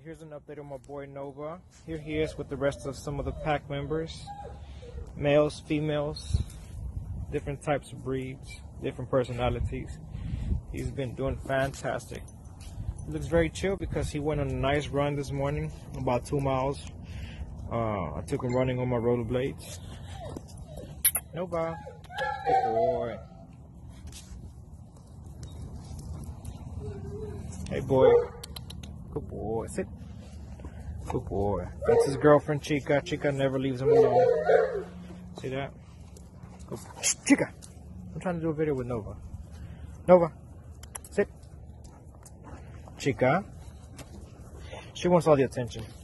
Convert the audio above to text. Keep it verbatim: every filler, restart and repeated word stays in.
here's an update on my boy Nova. Here he is with the rest of some of the pack members. Males, females, different types of breeds, different personalities. He's been doing fantastic. He looks very chill because he went on a nice run this morning, about two miles. Uh, I took him running on my rollerblades. Nova, good boy. Hey boy, good boy, sit. Good boy. That's his girlfriend Chica. Chica never leaves him alone. See that? Good. Chica! I'm trying to do a video with Nova. Nova, sit. Chica. She wants all the attention.